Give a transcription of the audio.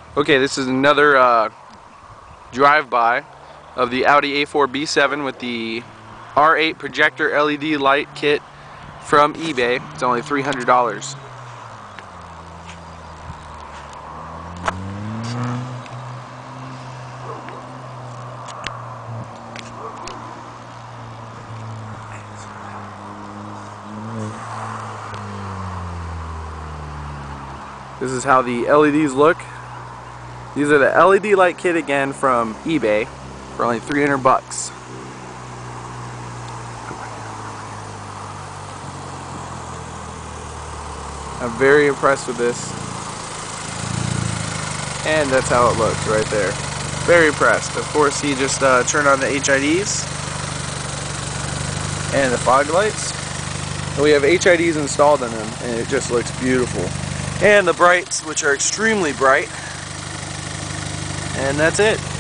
Okay, this is another drive-by of the Audi A4 B7 with the R8 projector LED light kit from eBay. It's only $300. This is how the LEDs look. These are the LED light kit again from eBay for only 300 bucks. I'm very impressed with this. And that's how it looks right there. Very impressed. Of course, he just turned on the HIDs and the fog lights. And we have HIDs installed in them, and it just looks beautiful. And the brights, which are extremely bright. And that's it.